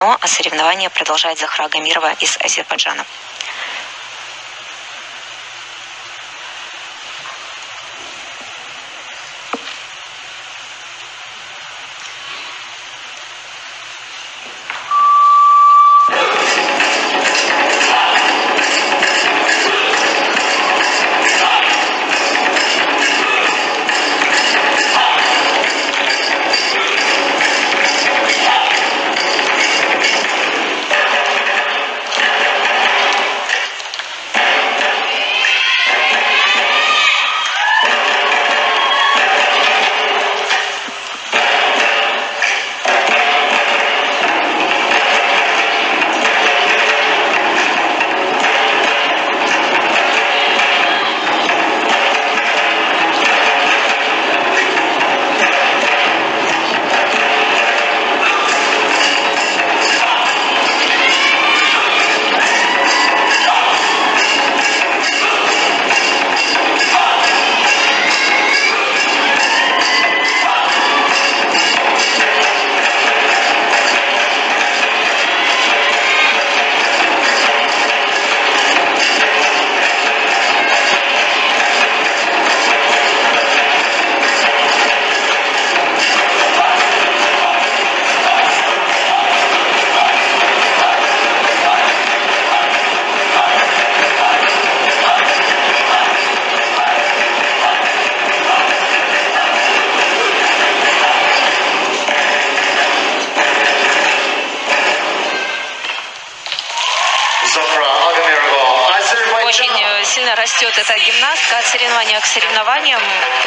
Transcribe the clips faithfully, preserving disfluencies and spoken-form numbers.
А соревнования продолжает Захра Гамирова из Азербайджана. Очень сильно растет эта гимнастка от соревнования к соревнованиям.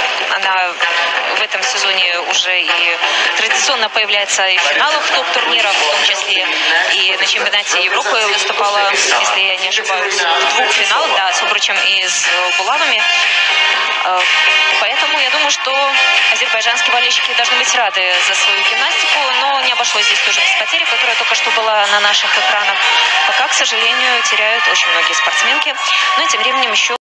Она в этом сезоне уже и традиционно появляется и в финалах топ-турниров, в том числе и на чемпионате Европы выступала, если я не ошибаюсь, в двух финалах, да, с Обручем и с Булавами. Поэтому я думаю, что азербайджанские болельщики должны быть рады за свою гимнастику, но не обошлось здесь тоже без потери, которая только что была на наших экранах. Пока, к сожалению, теряют очень многие спортсменки. Но тем временем еще